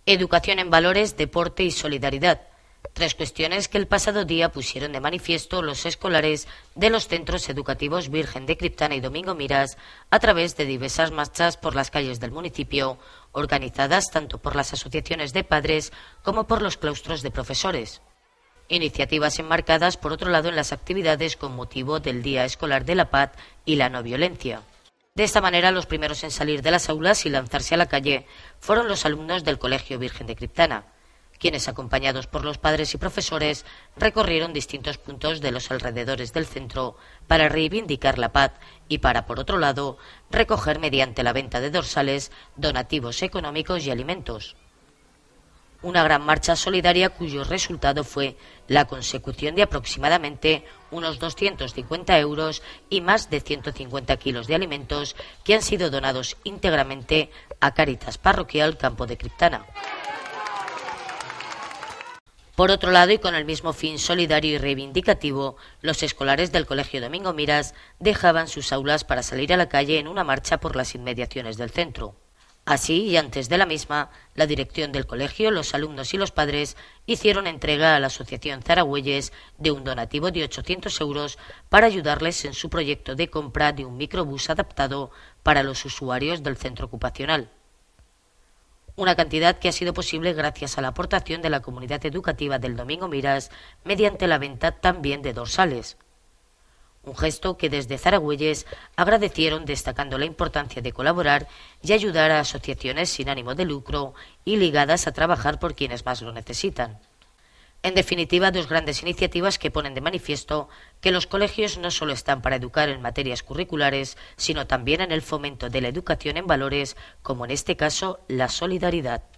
Educación en valores, deporte y solidaridad. Tres cuestiones que el pasado día pusieron de manifiesto los escolares de los centros educativos Virgen de Criptana y Domingo Miras a través de diversas marchas por las calles del municipio, organizadas tanto por las asociaciones de padres como por los claustros de profesores. Iniciativas enmarcadas, por otro lado, en las actividades con motivo del Día Escolar de la Paz y la No Violencia. De esta manera, los primeros en salir de las aulas y lanzarse a la calle fueron los alumnos del Colegio Virgen de Criptana, quienes, acompañados por los padres y profesores, recorrieron distintos puntos de los alrededores del centro para reivindicar la paz y para, por otro lado, recoger mediante la venta de dorsales donativos económicos y alimentos. Una gran marcha solidaria cuyo resultado fue la consecución de aproximadamente unos 250 euros y más de 150 kilos de alimentos que han sido donados íntegramente a Cáritas Parroquial Campo de Criptana. Por otro lado, y con el mismo fin solidario y reivindicativo, los escolares del Colegio Domingo Miras dejaban sus aulas para salir a la calle en una marcha por las inmediaciones del centro. Así, y antes de la misma, la dirección del colegio, los alumnos y los padres hicieron entrega a la Asociación Zaragüelles de un donativo de 800 euros para ayudarles en su proyecto de compra de un microbús adaptado para los usuarios del centro ocupacional. Una cantidad que ha sido posible gracias a la aportación de la comunidad educativa del Domingo Miras mediante la venta también de dorsales. Un gesto que desde Zaragüelles agradecieron, destacando la importancia de colaborar y ayudar a asociaciones sin ánimo de lucro y ligadas a trabajar por quienes más lo necesitan. En definitiva, dos grandes iniciativas que ponen de manifiesto que los colegios no solo están para educar en materias curriculares, sino también en el fomento de la educación en valores, como en este caso la solidaridad.